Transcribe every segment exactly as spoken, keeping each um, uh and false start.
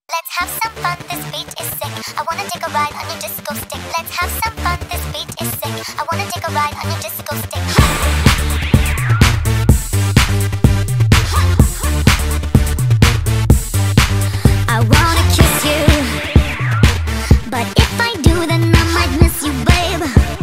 Let's have some fun, this beat is sick. I wanna take a ride on your disco stick. Let's have some fun, this beat is sick. I wanna take a ride on your disco stick. I wanna kiss you, but if I do then I might miss you, babe.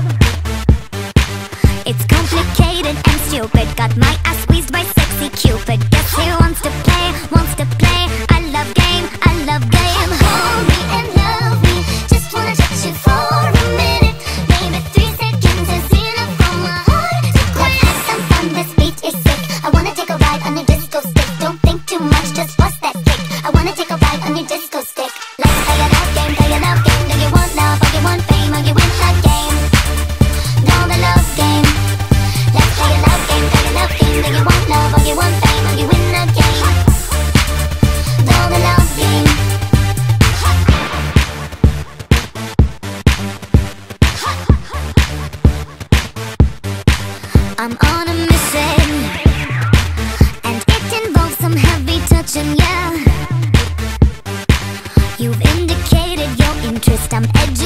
It's complicated and stupid. Got my ass squeezed by sexy Cupid. Guess who wants to play, wants to play. I love game, I love game. Hold me and love me, just wanna touch you for a minute. Maybe three seconds is enough for my heart to quit. Let's have some fun, this beat is sick. I wanna take a ride on your disco stick. Don't think too much, just bust that kick. I wanna take a ride on your disco stick. Let's play a love game, play a love game. Do you want love or you want fame or you win the game? No, the love game. Let's play a love game, play a love game. Do you want love or you want fame or you win the game? No, the love game. I'm on a mission, and it involves some heavy touching, yeah. You've indicated your interest, I'm edgy.